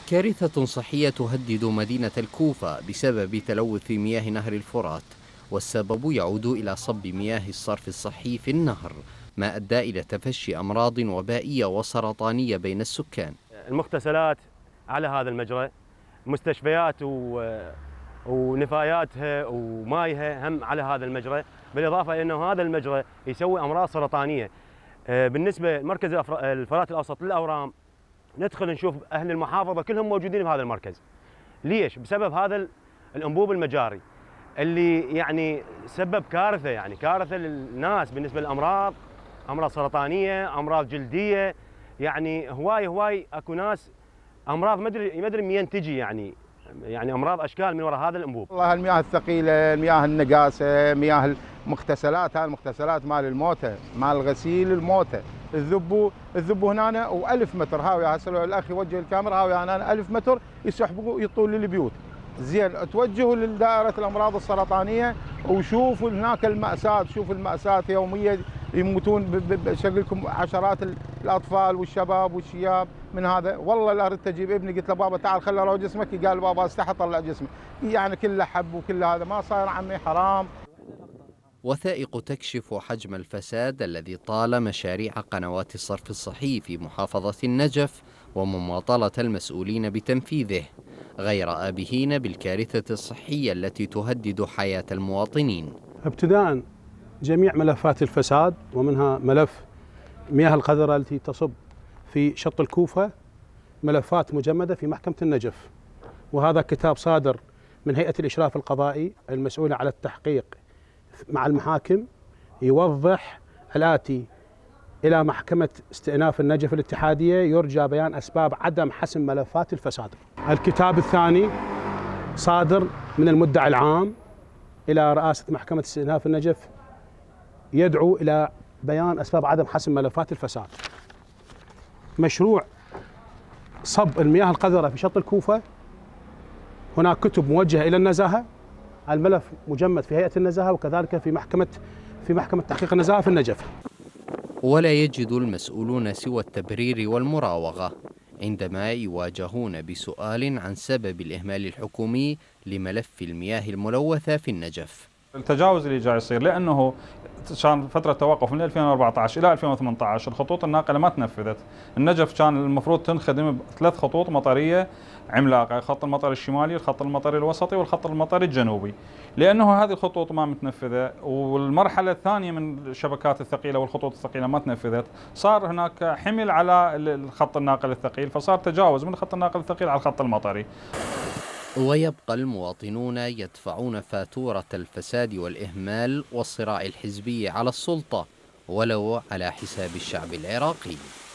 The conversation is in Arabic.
كارثة صحية تهدد مدينة الكوفة بسبب تلوث مياه نهر الفرات، والسبب يعود إلى صب مياه الصرف الصحي في النهر، ما أدى إلى تفشي أمراض وبائية وسرطانية بين السكان. المغتسلات على هذا المجرى، مستشفيات ونفاياتها ومايها هم على هذا المجرى، بالإضافة إلى أنه هذا المجرى يسوي أمراض سرطانية. بالنسبة لمركز الفرات الأوسط للأورام، ندخل نشوف أهل المحافظة كلهم موجودين في هذا المركز. ليش؟ بسبب هذا الأنبوب المجاري اللي يعني سبب كارثة، يعني كارثة للناس بالنسبة للأمراض، أمراض سرطانية، أمراض جلدية، يعني هواي أكو ناس أمراض ما أدري منين تجي، يعني أمراض أشكال من وراء هذا الأنبوب. والله المياه الثقيلة، مياه النقاسة، مياه المغتسلات، هاي المغتسلات مال الموتى، مال الغسيل الموتى، الذبوا هنا و1000 متر هاوية. هسه لو الأخ يوجه الكاميرا هاوية هنا 1000 متر يسحبوا يطول للبيوت. زين توجهوا لدائرة الأمراض السرطانية وشوفوا هناك المأساة، شوفوا المأساة يوميا يموتون بشكل لكم عشرات الأطفال والشباب والشياب من هذا. والله لا أردت أجيب ابني، قلت له بابا تعال خل أروح جسمك، قال بابا استحى طلع جسمي، يعني كله حب وكل هذا ما صاير عمي حرام. وثائق تكشف حجم الفساد الذي طال مشاريع قنوات الصرف الصحي في محافظة النجف ومماطلة المسؤولين بتنفيذه، غير آبهين بالكارثة الصحية التي تهدد حياة المواطنين. ابتداء جميع ملفات الفساد، ومنها ملف مياه القذرة التي تصب في شط الكوفة، ملفات مجمدة في محكمة النجف، وهذا كتاب صادر من هيئة الإشراف القضائي المسؤولة على التحقيق مع المحاكم، يوضح الآتي: إلى محكمة استئناف النجف الاتحادية يرجى بيان أسباب عدم حسم ملفات الفساد. الكتاب الثاني صادر من المدعي العام إلى رئاسة محكمة استئناف النجف، يدعو إلى بيان أسباب عدم حسم ملفات الفساد. مشروع صب المياه القذرة في شط الكوفة، هناك كتب موجهة إلى النزاهة، الملف مجمد في هيئة النزاهة وكذلك في محكمة تحقيق النزاهة في النجف. ولا يجد المسؤولون سوى التبرير والمراوغة عندما يواجهون بسؤال عن سبب الإهمال الحكومي لملف المياه الملوثة في النجف. التجاوز اللي جاي يصير لأنه كان فترة توقف من 2014 إلى 2018 الخطوط الناقلة ما تنفذت. النجف كان المفروض تنخدم ب3 خطوط مطرية عملاقة، الخط المطري الشمالي، الخط المطري الوسطي، والخط المطري الجنوبي. لأنه هذه الخطوط ما متنفذة، والمرحلة الثانية من الشبكات الثقيلة والخطوط الثقيلة ما تنفذت، صار هناك حمل على الخط الناقل الثقيل، فصار تجاوز من الخط الناقل الثقيل على الخط المطري. ويبقى المواطنون يدفعون فاتورة الفساد والإهمال والصراع الحزبي على السلطة، ولو على حساب الشعب العراقي.